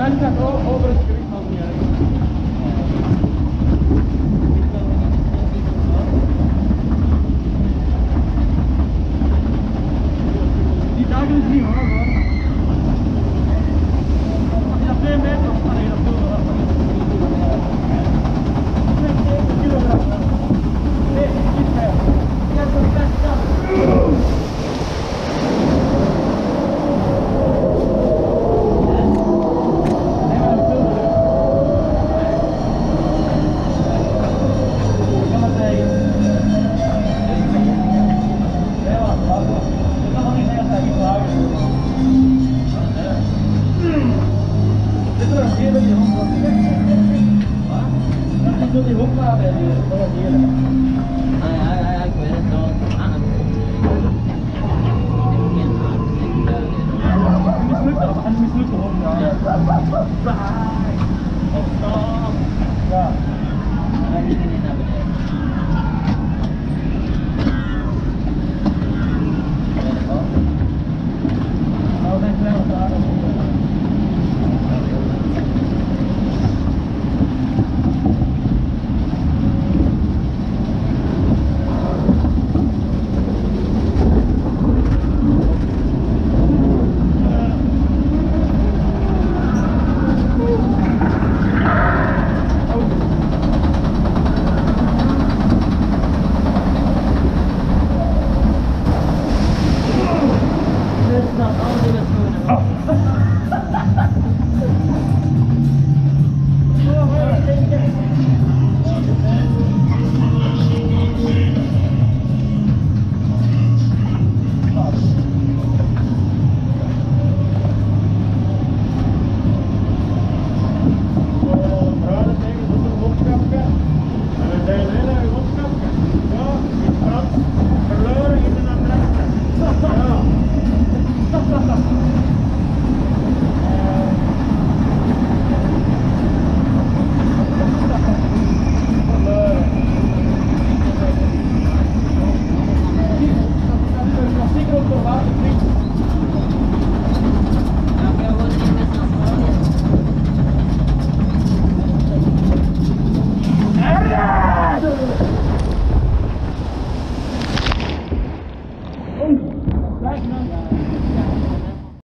Uiteindelijk gaat het over het gewicht van die die dagen is niet hoor. Als je dat 2 meter of nee, dat veel wel. 2 kilogram. Nee, iets meer. Ik heb het best gedaan.